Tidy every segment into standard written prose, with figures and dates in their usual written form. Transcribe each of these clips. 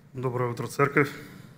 Доброе утро, церковь.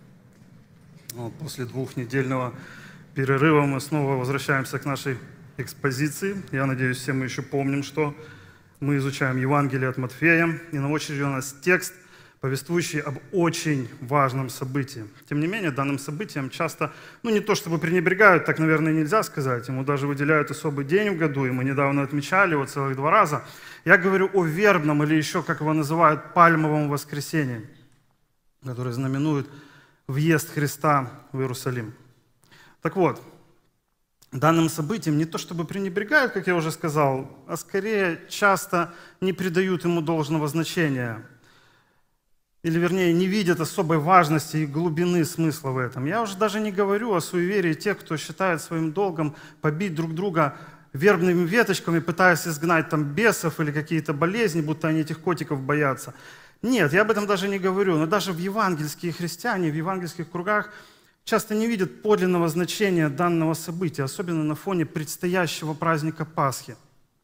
После двухнедельного перерыва мы снова возвращаемся к нашей экспозиции. Я надеюсь, все мы еще помним, что мы изучаем Евангелие от Матфея, и на очереди у нас текст, повествующий об очень важном событии. Тем не менее, данным событием часто, не то чтобы пренебрегают, так, наверное, нельзя сказать, ему даже выделяют особый день в году, и мы недавно отмечали его целых 2 раза. Я говорю о вербном, или еще, как его называют, пальмовом воскресенье, который знаменует въезд Христа в Иерусалим. Так вот, данным событием не то чтобы пренебрегают, как я уже сказал, а скорее часто не придают ему должного значения. Или, вернее, не видят особой важности и глубины смысла в этом. Я уже даже не говорю о суеверии тех, кто считает своим долгом побить друг друга вербными веточками, пытаясь изгнать там бесов или какие-то болезни, будто они этих котиков боятся. Нет, я об этом даже не говорю. Но даже в евангельские христиане, в евангельских кругах часто не видят подлинного значения данного события, особенно на фоне предстоящего праздника Пасхи.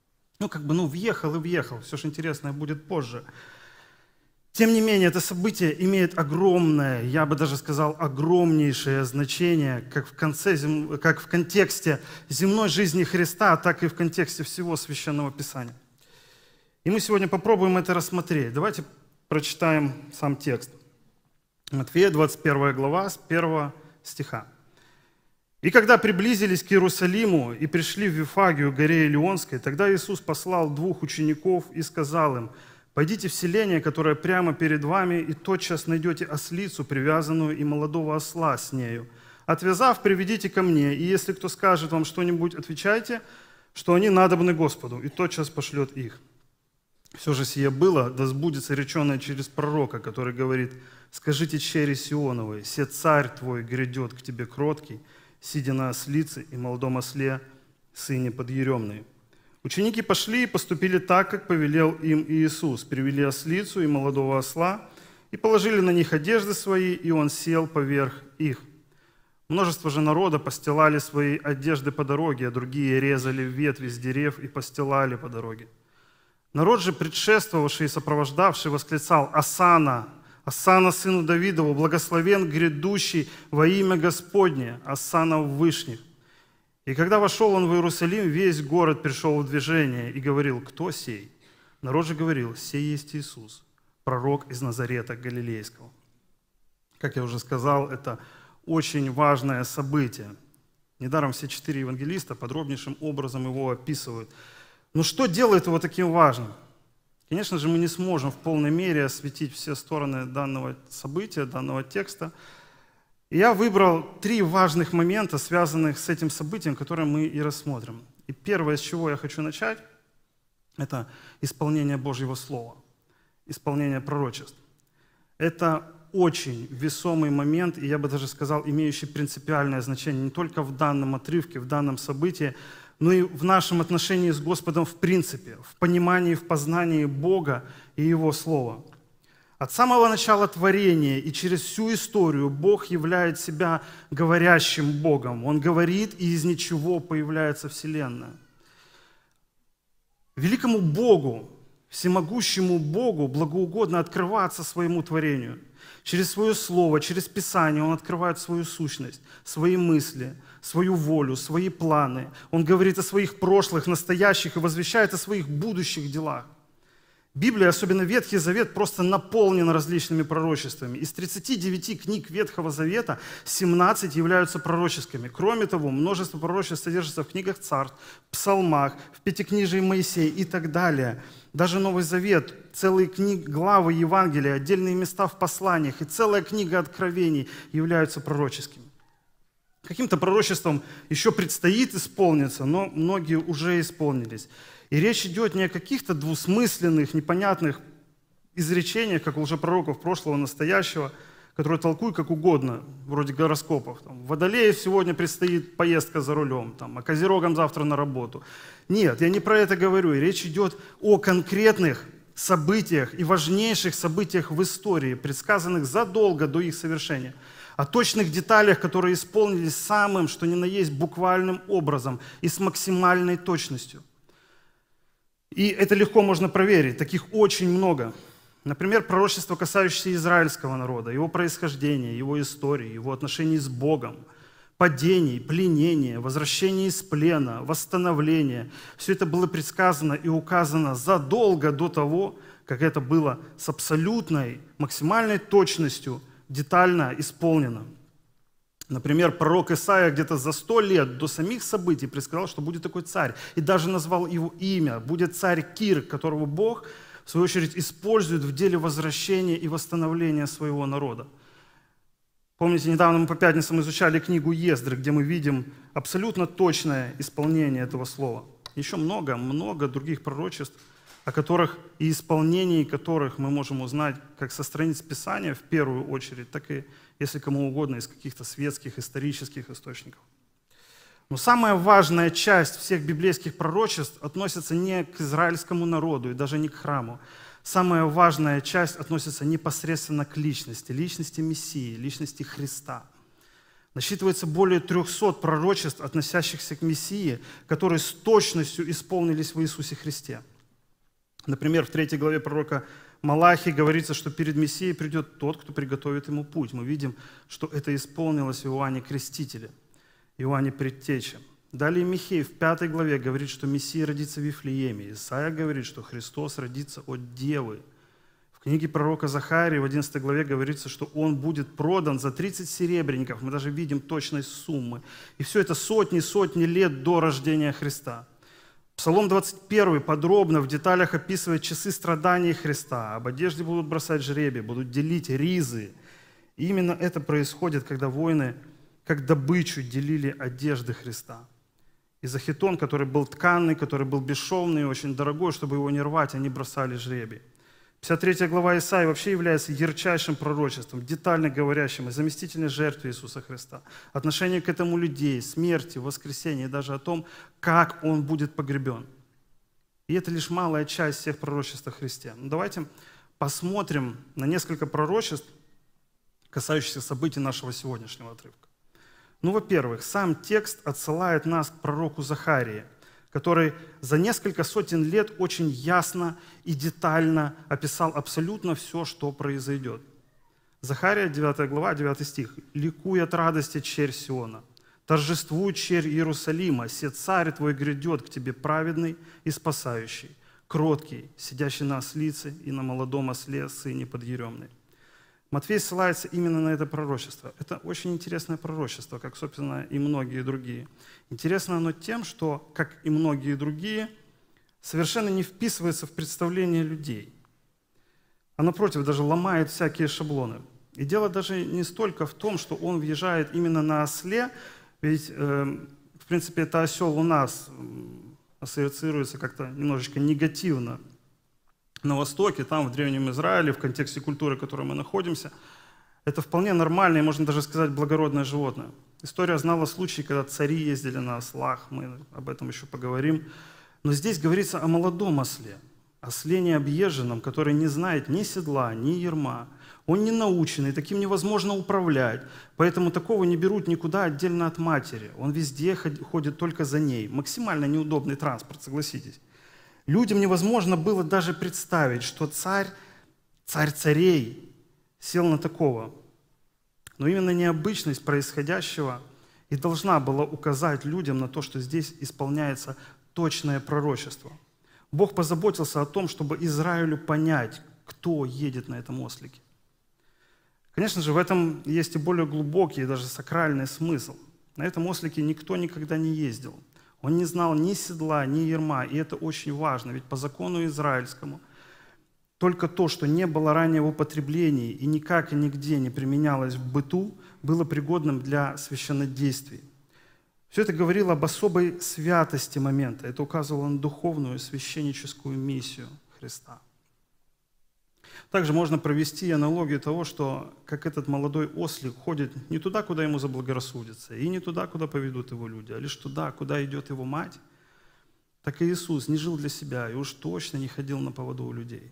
Въехал и въехал, все же интересное будет позже. Тем не менее, это событие имеет огромное, я бы даже сказал, огромнейшее значение как в контексте земной жизни Христа, так и в контексте всего Священного Писания. И мы сегодня попробуем это рассмотреть. Давайте прочитаем сам текст. Матфея, 21 глава, с 1 стиха. «И когда приблизились к Иерусалиму и пришли в Вифагию, горе Илионской, тогда Иисус послал 2 учеников и сказал им: «Пойдите в селение, которое прямо перед вами, и тотчас найдете ослицу, привязанную, и молодого осла с нею. Отвязав, приведите ко мне, и если кто скажет вам что-нибудь, отвечайте, что они надобны Господу, и тотчас пошлет их. Все же сие было, да сбудется реченое через пророка, который говорит: скажите чере Сионовой, се царь твой грядет к тебе кроткий, сидя на ослице и молодом осле, сыне подъеремной». Ученики пошли и поступили так, как повелел им Иисус. Привели ослицу и молодого осла, и положили на них одежды свои, и он сел поверх их. Множество же народа постилали свои одежды по дороге, а другие резали ветви с дерев и постилали по дороге. Народ же, предшествовавший и сопровождавший, восклицал: «Осанна! Осанна сыну Давидову! Благословен грядущий во имя Господне! Осанна в вышних!» И когда вошел он в Иерусалим, весь город пришел в движение и говорил: «Кто сей?» Народ же говорил: «Сей есть Иисус, пророк из Назарета Галилейского». Как я уже сказал, это очень важное событие. Недаром все 4 евангелиста подробнейшим образом его описывают. Но что делает его таким важным? Конечно же, мы не сможем в полной мере осветить все стороны данного события, данного текста. И я выбрал 3 важных момента, связанных с этим событием, которые мы и рассмотрим. И первое, с чего я хочу начать, это исполнение Божьего Слова, исполнение пророчеств. Это очень весомый момент, и я бы даже сказал, имеющий принципиальное значение не только в данном отрывке, в данном событии, но и в нашем отношении с Господом в принципе, в понимании, в познании Бога и Его Слова. От самого начала творения и через всю историю Бог являет себя говорящим Богом. Он говорит, и из ничего появляется Вселенная. Великому Богу, всемогущему Богу благоугодно открываться своему творению. Через свое слово, через Писание Он открывает свою сущность, свои мысли, свою волю, свои планы. Он говорит о своих прошлых, настоящих и возвещает о своих будущих делах. Библия, особенно Ветхий Завет, просто наполнена различными пророчествами. Из 39 книг Ветхого Завета 17 являются пророческими. Кроме того, множество пророчеств содержится в книгах Царств, псалмах, в Пятикнижии Моисея и так далее. Даже Новый Завет, целые главы Евангелия, отдельные места в посланиях и целая книга Откровений являются пророческими. Каким-то пророчеством еще предстоит исполниться, но многие уже исполнились. И речь идет не о каких-то двусмысленных, непонятных изречениях, как у лжепророков прошлого, настоящего, которые толкуют как угодно, вроде гороскопов. Водолею сегодня предстоит поездка за рулем, а Козерогам завтра на работу. Нет, я не про это говорю. И речь идет о конкретных событиях и важнейших событиях в истории, предсказанных задолго до их совершения. О точных деталях, которые исполнились самым, что ни на есть, буквальным образом и с максимальной точностью. И это легко можно проверить, таких очень много. Например, пророчество, касающееся израильского народа, его происхождения, его истории, его отношений с Богом, падений, пленения, возвращения из плена, восстановления. Все это было предсказано и указано задолго до того, как это было с абсолютной, максимальной точностью детально исполнено. Например, пророк Исаия где-то за 100 лет до самих событий предсказал, что будет такой царь, и даже назвал его имя. Будет царь Кир, которого Бог, в свою очередь, использует в деле возвращения и восстановления своего народа. Помните, недавно мы по пятницам изучали книгу Ездры, где мы видим абсолютно точное исполнение этого слова. Еще много других пророчеств, о которых и исполнении которых мы можем узнать как со страниц Писания в первую очередь, так и, если кому угодно, из каких-то светских, исторических источников. Но самая важная часть всех библейских пророчеств относится не к израильскому народу и даже не к храму. Самая важная часть относится непосредственно к личности Мессии, личности Христа. Насчитывается более 300 пророчеств, относящихся к Мессии, которые с точностью исполнились в Иисусе Христе. Например, в 3 главе пророка Малахии говорится, что перед Мессией придет тот, кто приготовит ему путь. Мы видим, что это исполнилось в Иоанне Крестителе, Иоанне Предтече. Далее Михей в 5 главе говорит, что Мессия родится в Вифлееме. Исайя говорит, что Христос родится от Девы. В книге пророка Захарии в 11 главе говорится, что он будет продан за 30 серебряников. Мы даже видим точность суммы. И все это сотни лет до рождения Христа. Псалом 21 подробно в деталях описывает часы страданий Христа. Об одежде будут бросать жребий, будут делить ризы. И именно это происходит, когда воины, как добычу, делили одежды Христа. И за хитон, который был тканный, который был бесшовный и очень дорогой, чтобы его не рвать, они бросали жребий. 53 глава Исаии вообще является ярчайшим пророчеством, детально говорящим о заместительной жертве Иисуса Христа, отношении к этому людей, смерти, воскресении, и даже о том, как Он будет погребен. И это лишь малая часть всех пророчеств о Христе. Но давайте посмотрим на несколько пророчеств, касающихся событий нашего сегодняшнего отрывка. Во-первых, сам текст отсылает нас к пророку Захарии, который за несколько сотен лет очень ясно и детально описал абсолютно все, что произойдет. Захария, 9 глава, 9 стих. «Ликуй от радости, черь Сиона, торжествуй, черь Иерусалима, се царь твой грядет к тебе праведный и спасающий, кроткий, сидящий на ослице и на молодом осле, сыне подъеремный». Матфей ссылается именно на это пророчество. Это очень интересное пророчество, как, собственно, и многие другие. Интересно оно тем, что, как и многие другие, совершенно не вписывается в представление людей. А напротив, даже ломает всякие шаблоны. И дело даже не столько в том, что он въезжает именно на осле, ведь, в принципе, это осел у нас ассоциируется как-то немножечко негативно. На Востоке, там, в Древнем Израиле, в контексте культуры, в которой мы находимся, это вполне нормальное, можно даже сказать, благородное животное. История знала случаи, когда цари ездили на ослах, мы об этом еще поговорим. Но здесь говорится о молодом осле, осле необъезженном, который не знает ни седла, ни ярма. Он не наученный, таким невозможно управлять, поэтому такого не берут никуда отдельно от матери. Он везде ходит только за ней. Максимально неудобный транспорт, согласитесь. Людям невозможно было даже представить, что царь царей сел на такого. Но именно необычность происходящего и должна была указать людям на то, что здесь исполняется точное пророчество. Бог позаботился о том, чтобы Израилю понять, кто едет на этом ослике. Конечно же, в этом есть и более глубокий, даже сакральный смысл. На этом ослике никто никогда не ездил. Он не знал ни седла, ни ярма, и это очень важно, ведь по закону израильскому только то, что не было ранее в употреблении и никак и нигде не применялось в быту, было пригодным для священнодействий. Все это говорило об особой святости момента, это указывало на духовную священническую миссию Христа. Также можно провести аналогию того, что как этот молодой ослик ходит не туда, куда ему заблагорассудится, и не туда, куда поведут его люди, а лишь туда, куда идет его мать, так и Иисус не жил для себя и уж точно не ходил на поводу у людей,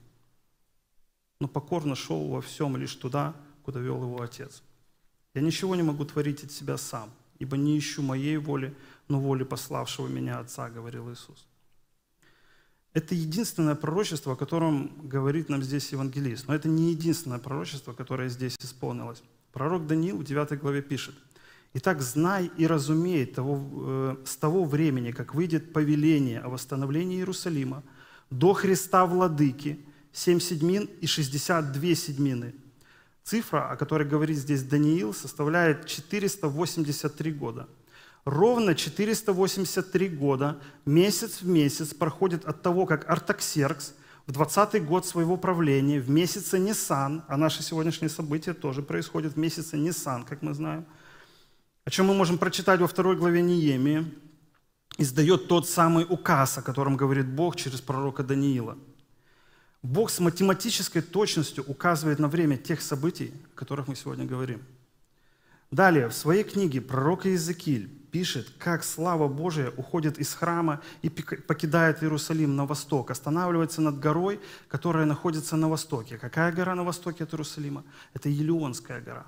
но покорно шел во всем лишь туда, куда вел его Отец. «Я ничего не могу творить от себя сам, ибо не ищу моей воли, но воли пославшего меня Отца», — говорил Иисус. Это единственное пророчество, о котором говорит нам здесь евангелист. Но это не единственное пророчество, которое здесь исполнилось. Пророк Даниил в 9 главе пишет: «Итак, знай и разумей с того времени, как выйдет повеление о восстановлении Иерусалима, до Христа Владыки, 7 седьмин и 62 седьмины». Цифра, о которой говорит здесь Даниил, составляет 483 года. Ровно 483 года, месяц в месяц, проходит от того, как Артаксеркс в 20-й год своего правления, в месяце Нисан, а наши сегодняшние события тоже происходят в месяце Нисан, как мы знаем, о чем мы можем прочитать во 2 главе Неемии, издает тот самый указ, о котором говорит Бог через пророка Даниила. Бог с математической точностью указывает на время тех событий, о которых мы сегодня говорим. Далее, в своей книге пророк Иезекииль пишет, как слава Божия уходит из храма и покидает Иерусалим на восток, останавливается над горой, которая находится на востоке. Какая гора на востоке от Иерусалима? Это Елеонская гора.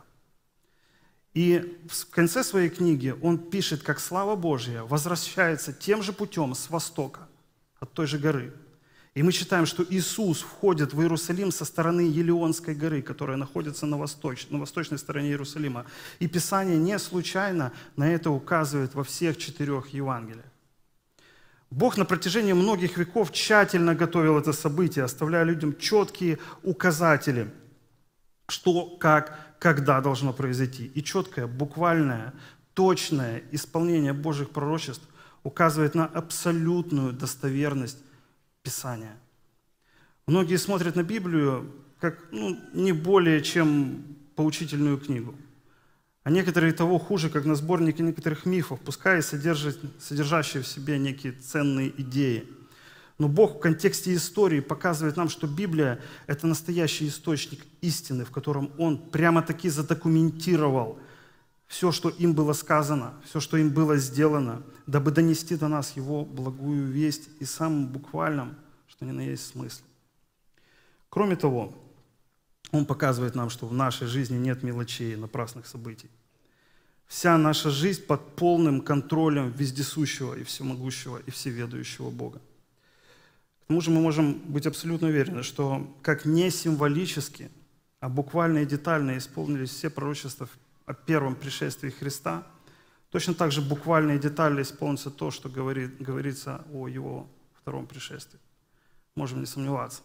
И в конце своей книги он пишет, как слава Божья возвращается тем же путем с востока, от той же горы. И мы читаем, что Иисус входит в Иерусалим со стороны Елеонской горы, которая находится на восточной стороне Иерусалима. И Писание не случайно на это указывает во всех 4 Евангелиях. Бог на протяжении многих веков тщательно готовил это событие, оставляя людям четкие указатели, что, как, когда должно произойти. И четкое, буквальное, точное исполнение Божьих пророчеств указывает на абсолютную достоверность Писания. Многие смотрят на Библию как не более чем поучительную книгу, а некоторые того хуже, как на сборник некоторых мифов, пускай и содержащие в себе некие ценные идеи. Но Бог в контексте истории показывает нам, что Библия – это настоящий источник истины, в котором Он прямо-таки задокументировал все, что им было сказано, все, что им было сделано, дабы донести до нас Его благую весть и самым буквальном, что ни на есть смысле. Кроме того, Он показывает нам, что в нашей жизни нет мелочей и напрасных событий. Вся наша жизнь под полным контролем вездесущего и всемогущего и всеведающего Бога. К тому же мы можем быть абсолютно уверены, что как не символически, а буквально и детально исполнились все пророчества о первом пришествии Христа, точно так же буквально и детально исполнится то, что говорится о Его втором пришествии. Можем не сомневаться.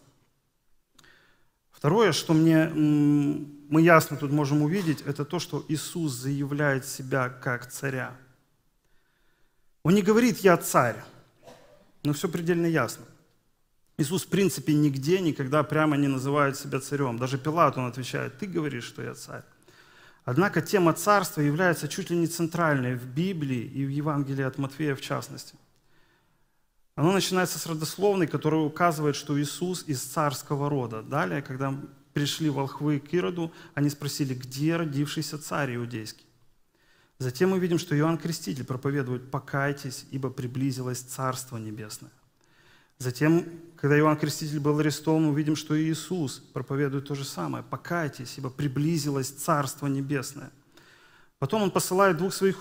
Второе, что мы ясно тут можем увидеть, это то, что Иисус заявляет себя как царя. Он не говорит «я царь», но все предельно ясно. Иисус, в принципе, нигде, никогда прямо не называет себя царем. Даже Пилат, он отвечает: «Ты говоришь, что я царь». Однако тема царства является чуть ли не центральной в Библии и в Евангелии от Матфея в частности. Оно начинается с родословной, которая указывает, что Иисус из царского рода. Далее, когда пришли волхвы к Ироду, они спросили, где родившийся царь иудейский. Затем мы видим, что Иоанн Креститель проповедует: «Покайтесь, ибо приблизилось Царство Небесное». Затем, когда Иоанн Креститель был арестован, мы видим, что и Иисус проповедует то же самое: «Покайтесь, ибо приблизилось Царство Небесное». Потом Он посылает своих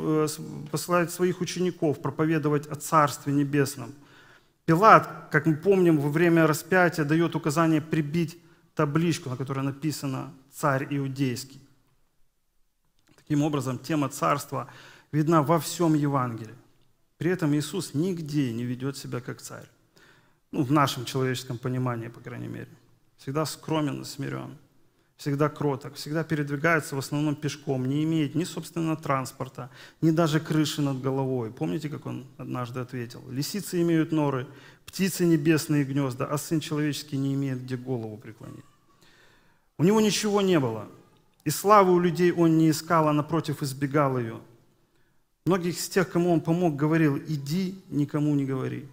учеников проповедовать о Царстве Небесном. Пилат, как мы помним, во время распятия дает указание прибить табличку, на которой написано «Царь Иудейский». Таким образом, тема царства видна во всем Евангелии. При этом Иисус нигде не ведет себя как царь. В нашем человеческом понимании, по крайней мере. Всегда скромен и смирен, всегда кроток, всегда передвигается в основном пешком, не имеет ни собственного транспорта, ни даже крыши над головой. Помните, как Он однажды ответил? «Лисицы имеют норы, птицы небесные гнезда, а Сын человеческий не имеет где голову преклонить». У Него ничего не было, и славы у людей Он не искал, а напротив избегал ее. Многих из тех, кому Он помог, говорил: «Иди, никому не говори».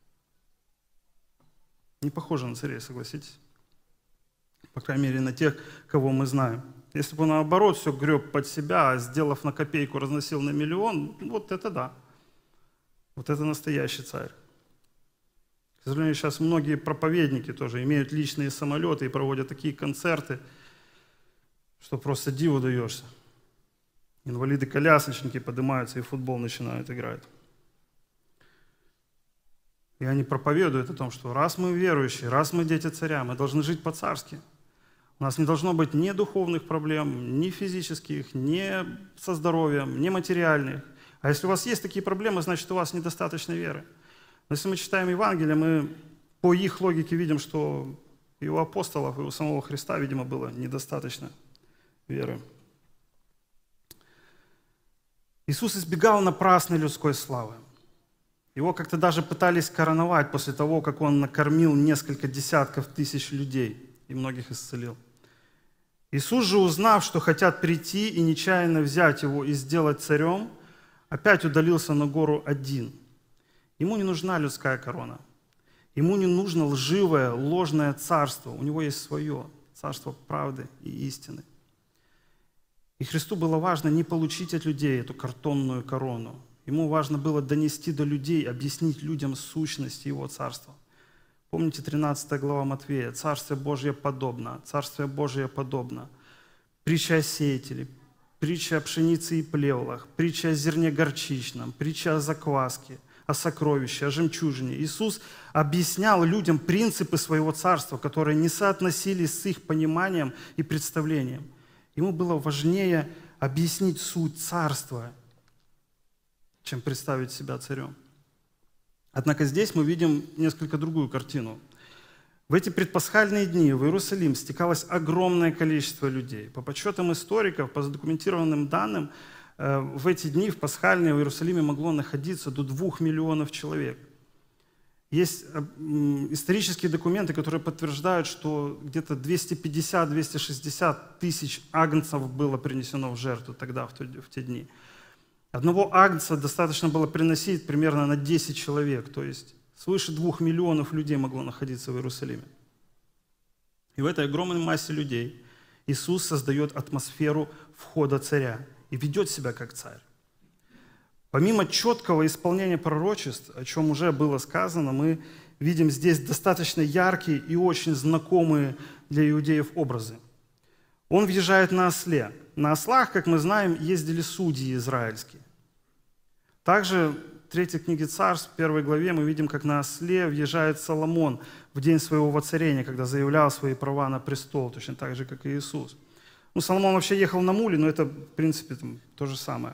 Не похоже на царей, согласитесь? По крайней мере, на тех, кого мы знаем. Если бы он, наоборот, все греб под себя, а сделав на копейку, разносил на миллион, вот это да. Вот это настоящий царь. К сожалению, сейчас многие проповедники тоже имеют личные самолеты и проводят такие концерты, что просто диву даешься. Инвалиды-колясочники поднимаются и в футбол начинают играть. И они проповедуют о том, что раз мы верующие, раз мы дети царя, мы должны жить по-царски. У нас не должно быть ни духовных проблем, ни физических, ни со здоровьем, ни материальных. А если у вас есть такие проблемы, значит, у вас недостаточно веры. Но если мы читаем Евангелие, мы по их логике видим, что и у апостолов, и у самого Христа, видимо, было недостаточно веры. Иисус избегал напрасной людской славы. Его как-то даже пытались короновать после того, как он накормил несколько десятков тысяч людей и многих исцелил. Иисус же, узнав, что хотят прийти и нечаянно взять его и сделать царем, опять удалился на гору один. Ему не нужна людская корона. Ему не нужно лживое, ложное царство. У него есть свое царство правды и истины. И Христу было важно не получить от людей эту картонную корону. Ему важно было донести до людей, объяснить людям сущность Его царства. Помните 13 глава Матфея? «Царствие Божие подобно, Царствие Божие подобно». Притча о сеятеле, притча о пшенице и плевлах, притча о зерне горчичном, притча о закваске, о сокровище, о жемчужине. Иисус объяснял людям принципы своего царства, которые не соотносились с их пониманием и представлением. Ему было важнее объяснить суть царства, чем представить себя царем. Однако здесь мы видим несколько другую картину. В эти предпасхальные дни в Иерусалим стекалось огромное количество людей. По подсчетам историков, по задокументированным данным, в эти дни, в пасхальные, в Иерусалиме могло находиться до 2 миллионов человек. Есть исторические документы, которые подтверждают, что где-то 250-260 тысяч агнцев было принесено в жертву тогда, в те дни. Одного агнца достаточно было приносить примерно на 10 человек, то есть свыше 2 миллионов людей могло находиться в Иерусалиме. И в этой огромной массе людей Иисус создает атмосферу входа царя и ведет себя как царь. Помимо четкого исполнения пророчеств, о чем уже было сказано, мы видим здесь достаточно яркие и очень знакомые для иудеев образы. Он въезжает на осле. На ослах, как мы знаем, ездили судьи израильские. Также в 3 книге Царств, в 1 главе, мы видим, как на осле въезжает Соломон в день своего воцарения, когда заявлял свои права на престол, точно так же, как и Иисус. Соломон вообще ехал на муле, но это, в принципе, то же самое.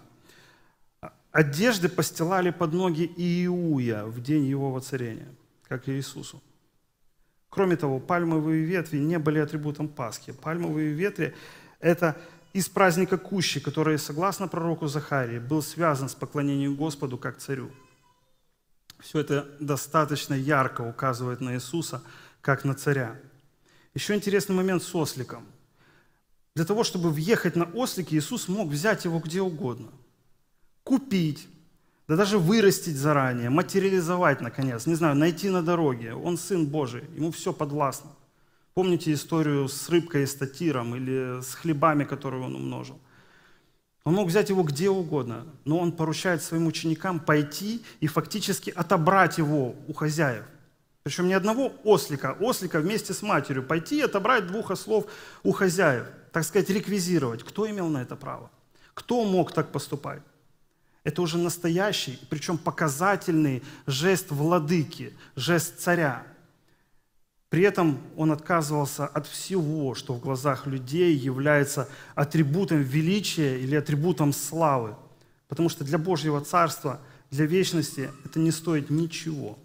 Одежды постилали под ноги Иуя в день его воцарения, как и Иисусу. Кроме того, пальмовые ветви не были атрибутом Пасхи. Пальмовые ветви – это из праздника Кущи, который, согласно пророку Захарии, был связан с поклонением Господу как царю. Все это достаточно ярко указывает на Иисуса, как на царя. Еще интересный момент с осликом. Для того, чтобы въехать на ослике, Иисус мог взять его где угодно. Купить, да даже вырастить заранее, материализовать, наконец, не знаю, найти на дороге. Он Сын Божий, ему все подвластно. Помните историю с рыбкой и статиром или с хлебами, которые он умножил? Он мог взять его где угодно, но он поручает своим ученикам пойти и фактически отобрать его у хозяев. Причем не одного ослика вместе с матерью пойти и отобрать 2 ослов у хозяев, так сказать, реквизировать. Кто имел на это право? Кто мог так поступать? Это уже настоящий, причем показательный жест владыки, жест царя. При этом он отказывался от всего, что в глазах людей является атрибутом величия или атрибутом славы. Потому что для Божьего Царства, для вечности это не стоит ничего.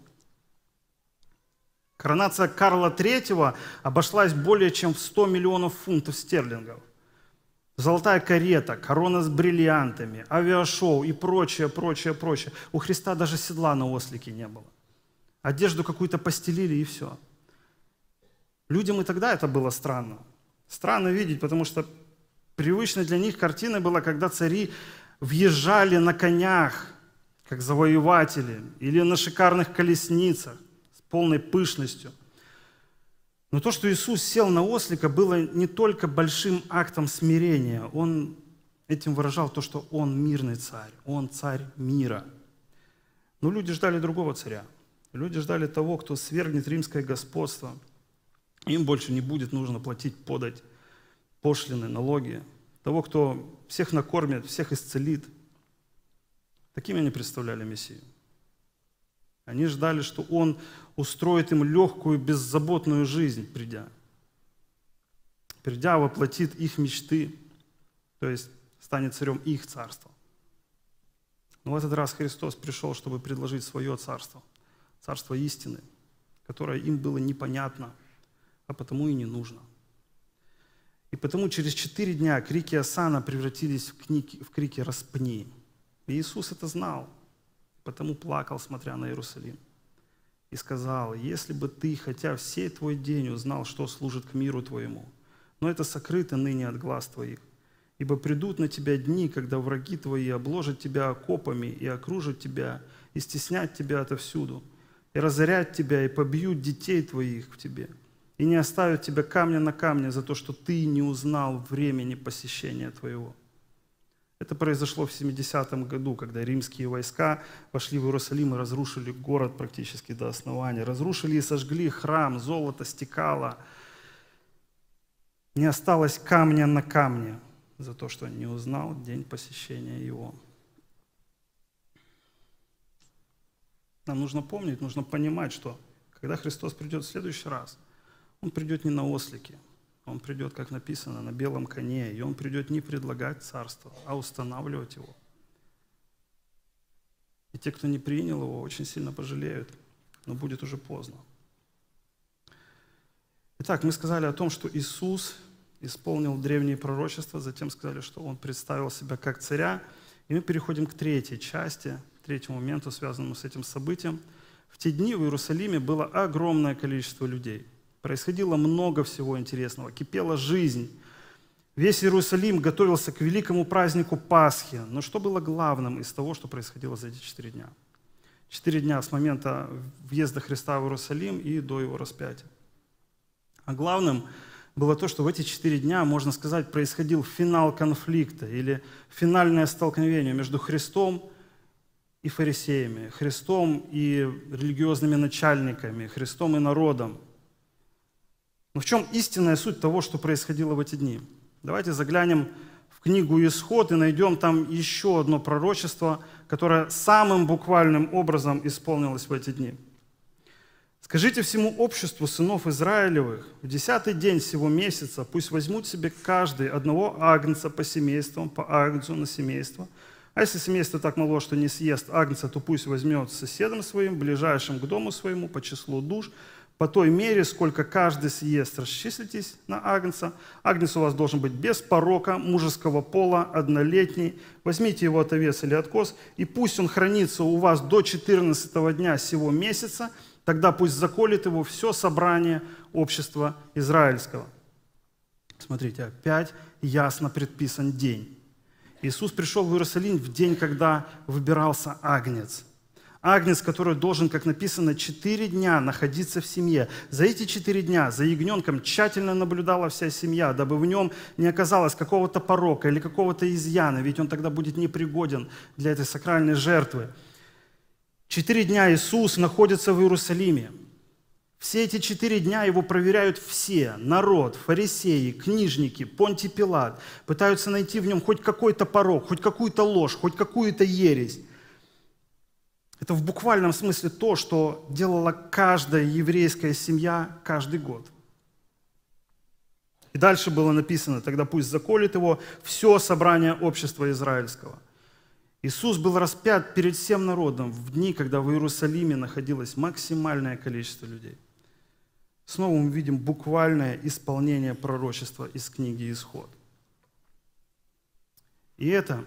Коронация Карла III обошлась более чем в 100 миллионов фунтов стерлингов. Золотая карета, корона с бриллиантами, авиашоу и прочее. У Христа даже седла на ослике не было. Одежду какую-то постелили и все. Людям и тогда это было странно. Странно видеть, потому что привычной для них картиной была, когда цари въезжали на конях, как завоеватели, или на шикарных колесницах с полной пышностью. Но то, что Иисус сел на ослика, было не только большим актом смирения. Он этим выражал то, что Он мирный царь, Он царь мира. Но люди ждали другого царя. Люди ждали того, кто свергнет римское господство. Им больше не будет нужно платить подать, пошлины, налоги. Того, кто всех накормит, всех исцелит. Такими они представляли Мессию. Они ждали, что Он устроит им легкую, беззаботную жизнь, придя. Придя, воплотит их мечты, то есть станет царем их царства. Но в этот раз Христос пришел, чтобы предложить свое царство, царство истины, которое им было непонятно, а потому и не нужно. И потому через 4 дня крики Осанна превратились в крики «Распни». И Иисус это знал, потому плакал, смотря на Иерусалим. И сказал: «Если бы ты, хотя всей твой день, узнал, что служит к миру твоему, но это сокрыто ныне от глаз твоих, ибо придут на тебя дни, когда враги твои обложат тебя окопами и окружат тебя, и стеснят тебя отовсюду, и разорят тебя, и побьют детей твоих в тебе, и не оставят тебя камня на камне за то, что ты не узнал времени посещения твоего». Это произошло в 70-м году, когда римские войска вошли в Иерусалим и разрушили город практически до основания. Разрушили и сожгли храм, золото стекало. Не осталось камня на камне за то, что не узнал день посещения его. Нам нужно помнить, нужно понимать, что когда Христос придет в следующий раз, Он придет не на ослике, Он придет, как написано, на белом коне, и Он придет не предлагать царство, а устанавливать его. И те, кто не принял его, очень сильно пожалеют, но будет уже поздно. Итак, мы сказали о том, что Иисус исполнил древние пророчества, затем сказали, что Он представил себя как царя, и мы переходим к третьей части, третьему моменту, связанному с этим событием. В те дни в Иерусалиме было огромное количество людей. Происходило много всего интересного, кипела жизнь. Весь Иерусалим готовился к великому празднику Пасхи. Но что было главным из того, что происходило за эти 4 дня? 4 дня с момента въезда Христа в Иерусалим и до Его распятия. А главным было то, что в эти 4 дня, можно сказать, происходил финал конфликта или финальное столкновение между Христом и фарисеями, Христом и религиозными начальниками, Христом и народом. Но в чем истинная суть того, что происходило в эти дни? Давайте заглянем в книгу «Исход» и найдем там еще одно пророчество, которое самым буквальным образом исполнилось в эти дни. «Скажите всему обществу сынов Израилевых, в 10-й день сего месяца пусть возьмут себе каждый одного агнца по семействам, по агнцу на семейство. А если семейство так мало, что не съест агнца, то пусть возьмет с соседом своим, ближайшим к дому своему, по числу душ, по той мере, сколько каждый съест, расчислитесь на агнца. Агнец у вас должен быть без порока, мужеского пола, однолетний. Возьмите его от овец или от коз, и пусть он хранится у вас до 14-го дня сего месяца, тогда пусть заколет его все собрание общества израильского». Смотрите, опять ясно предписан день. Иисус пришел в Иерусалим в день, когда выбирался агнец. Агнец, который должен, как написано, 4 дня находиться в семье. За эти 4 дня за ягненком тщательно наблюдала вся семья, дабы в нем не оказалось какого-то порока или какого-то изъяна, ведь он тогда будет непригоден для этой сакральной жертвы. 4 дня Иисус находится в Иерусалиме. Все эти 4 дня его проверяют все. Народ, фарисеи, книжники, Понтий Пилат. Пытаются найти в нем хоть какой-то порок, хоть какую-то ложь, хоть какую-то ересь. Это в буквальном смысле то, что делала каждая еврейская семья каждый год. И дальше было написано: тогда пусть заколет его все собрание общества израильского. Иисус был распят перед всем народом в дни, когда в Иерусалиме находилось максимальное количество людей. Снова мы видим буквальное исполнение пророчества из книги «Исход». И это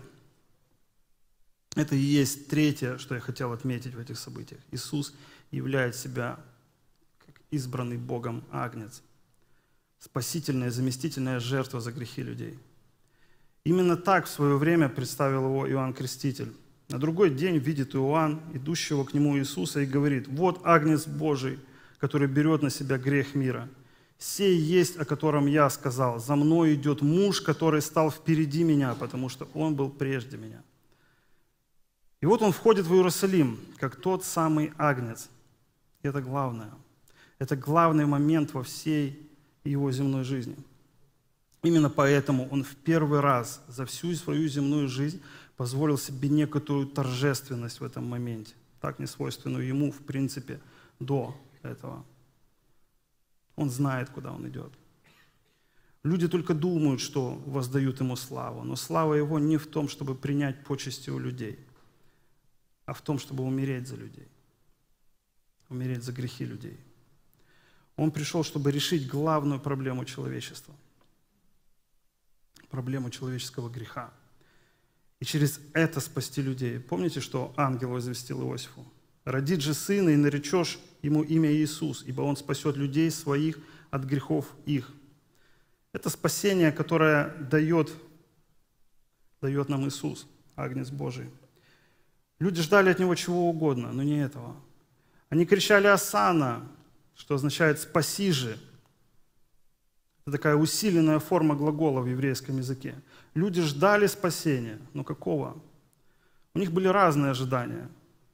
и есть третье, что я хотел отметить в этих событиях. Иисус являет себя как избранный Богом агнец, спасительная, заместительная жертва за грехи людей. Именно так в свое время представил его Иоанн Креститель. На другой день видит Иоанн, идущего к нему Иисуса, и говорит: «Вот агнец Божий, который берет на себя грех мира. Сей есть, о котором я сказал: за мной идет муж, который стал впереди меня, потому что он был прежде меня». И вот он входит в Иерусалим, как тот самый агнец. И это главное. Это главный момент во всей его земной жизни. Именно поэтому он в первый раз за всю свою земную жизнь позволил себе некоторую торжественность в этом моменте. так не свойственную ему, в принципе, до этого. Он знает, куда он идет. Люди только думают, что воздают ему славу, но слава его не в том, чтобы принять почести у людей, а в том, чтобы умереть за людей, умереть за грехи людей. Он пришел, чтобы решить главную проблему человечества, проблему человеческого греха. И через это спасти людей. Помните, что ангел возвестил Иосифу? «Родит же сына, и наречешь ему имя Иисус, ибо он спасет людей своих от грехов их». Это спасение, которое дает нам Иисус, Агнец Божий. Люди ждали от Него чего угодно, но не этого. Они кричали «Осанна», что означает «спаси же». Это такая усиленная форма глагола в еврейском языке. Люди ждали спасения, но какого? У них были разные ожидания.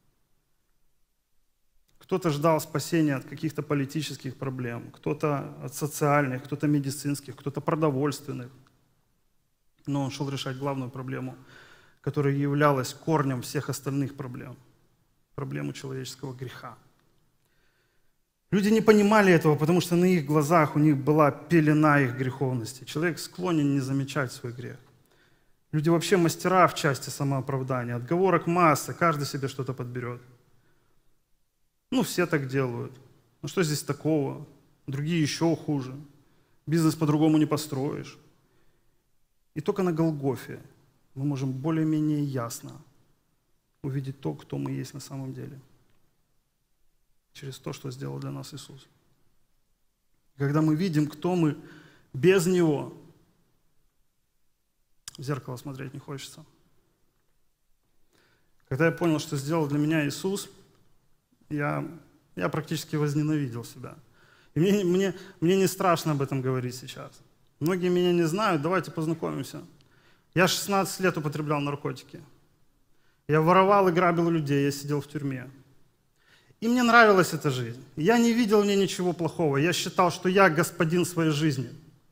Кто-то ждал спасения от каких-то политических проблем, кто-то от социальных, кто-то медицинских, кто-то продовольственных. Но он шел решать главную проблему, которая являлась корнем всех остальных проблем. Проблему человеческого греха. Люди не понимали этого, потому что на их глазах у них была пелена их греховности. Человек склонен не замечать свой грех. Люди вообще мастера в части самооправдания. Отговорок масса, каждый себе что-то подберет. Все так делают. Что здесь такого? Другие еще хуже. Бизнес по-другому не построишь. И только на Голгофе мы можем более-менее ясно увидеть то, кто мы есть на самом деле. Через то, что сделал для нас Иисус. Когда мы видим, кто мы без Него, в зеркало смотреть не хочется. Когда я понял, что сделал для меня Иисус, я практически возненавидел себя. И мне не страшно об этом говорить сейчас. Многие меня не знают, давайте познакомимся. Я 16 лет употреблял наркотики. Я воровал и грабил людей, я сидел в тюрьме. И мне нравилась эта жизнь. Я не видел в ней ничего плохого. Я считал, что я господин своей жизни.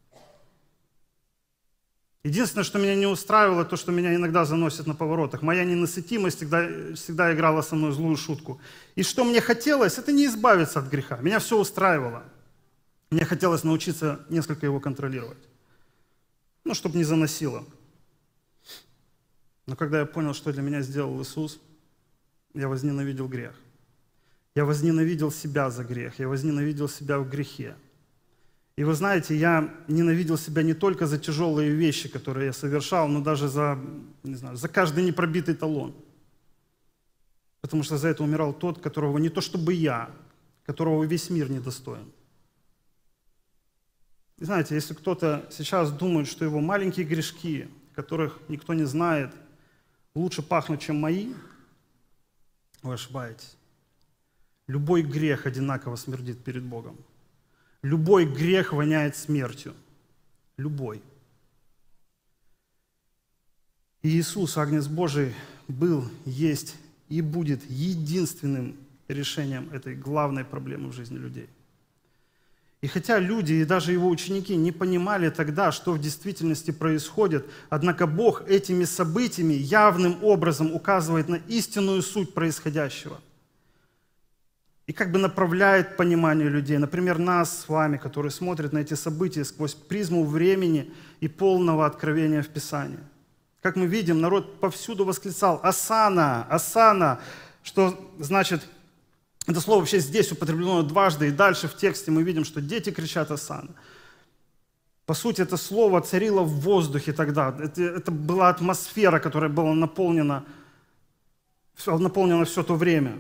Единственное, что меня не устраивало, то, что меня иногда заносит на поворотах. Моя ненасытимость всегда играла со мной злую шутку. И что мне хотелось, это не избавиться от греха. Меня все устраивало. Мне хотелось научиться несколько его контролировать. Чтобы не заносило. Но когда я понял, что для меня сделал Иисус, я возненавидел грех. Я возненавидел себя за грех. Я возненавидел себя в грехе. И вы знаете, я ненавидел себя не только за тяжелые вещи, которые я совершал, но даже за каждый непробитый талон. Потому что за это умирал тот, которого не то чтобы я, которого весь мир недостоин. И знаете, если кто-то сейчас думает, что его маленькие грешки, которых никто не знает, лучше пахнут, чем мои, вы ошибаетесь. Любой грех одинаково смердит перед Богом. Любой грех воняет смертью. Любой. И Иисус, Агнец Божий, был, есть и будет единственным решением этой главной проблемы в жизни людей. И хотя люди и даже его ученики не понимали тогда, что в действительности происходит, однако Бог этими событиями явным образом указывает на истинную суть происходящего. И направляет понимание людей. Например, нас с вами, которые смотрят на эти события сквозь призму времени и полного откровения в Писании. Как мы видим, народ повсюду восклицал «Осанна! Осанна!», что значит, это слово вообще здесь употреблено дважды, и дальше в тексте мы видим, что дети кричат «Осанна». По сути, это слово царило в воздухе тогда. Это была атмосфера, которая была наполнена все то время.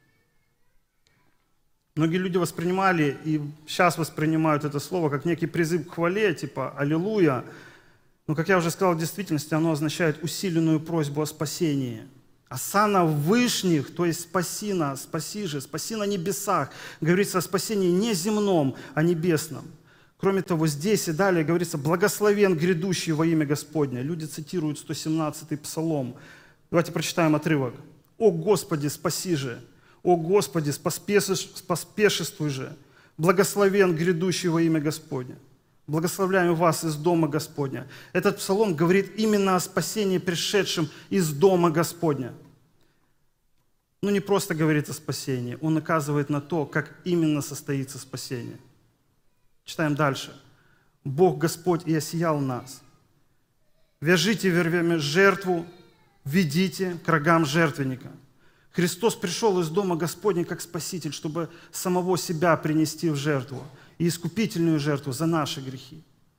Многие люди воспринимали и сейчас воспринимают это слово как некий призыв к хвале, типа «Аллилуйя». Но, как я уже сказал, в действительности оно означает усиленную просьбу о спасении. «Осанна в вышних», то есть «спаси нас», «спаси же», «спаси на небесах». Говорится о спасении не земном, а небесном. Кроме того, здесь и далее говорится «благословен грядущий во имя Господне». Люди цитируют 117-й псалом. Давайте прочитаем отрывок. «О Господи, спаси же! О Господи, поспешествуй же! Благословен грядущий во имя Господне! Благословляем вас из дома Господня». Этот псалом говорит именно о спасении, пришедшем из дома Господня. Ну, не просто говорит о спасении, Он указывает на то, как именно состоится спасение. Читаем дальше. «Бог Господь и осиял нас. Вяжите вервями жертву, ведите к рогам жертвенника». Христос пришел из дома Господня как Спаситель, чтобы самого себя принести в жертву, и искупительную жертву за наши грехи.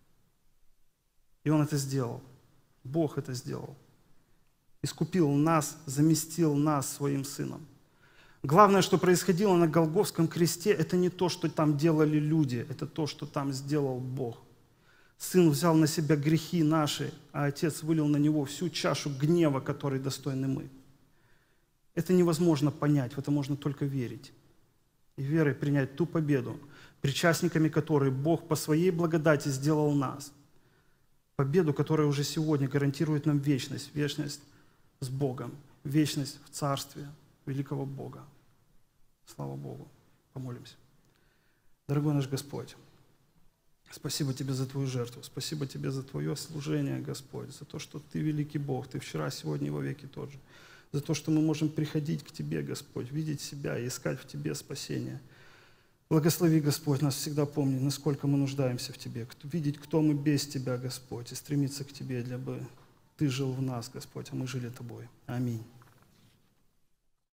И Он это сделал. Бог это сделал. Искупил нас, заместил нас Своим Сыном. Главное, что происходило на Голгофском кресте, это не то, что там делали люди, это то, что там сделал Бог. Сын взял на себя грехи наши, а Отец вылил на Него всю чашу гнева, которой достойны мы. Это невозможно понять, в это можно только верить. И верой принять ту победу, причастниками которой Бог по Своей благодати сделал нас. Победу, которая уже сегодня гарантирует нам вечность с Богом, вечность в Царстве великого Бога. Слава Богу. Помолимся. Дорогой наш Господь, спасибо Тебе за Твою жертву, спасибо Тебе за Твое служение, Господь, за то, что Ты великий Бог, Ты вчера, сегодня и во веки тот же, за то, что мы можем приходить к Тебе, Господь, видеть себя и искать в Тебе спасение. Благослови, Господь, нас всегда помни, насколько мы нуждаемся в Тебе, видеть, кто мы без Тебя, Господь, и стремиться к Тебе, дабы Ты жил в нас, Господь, а мы жили Тобой. Аминь.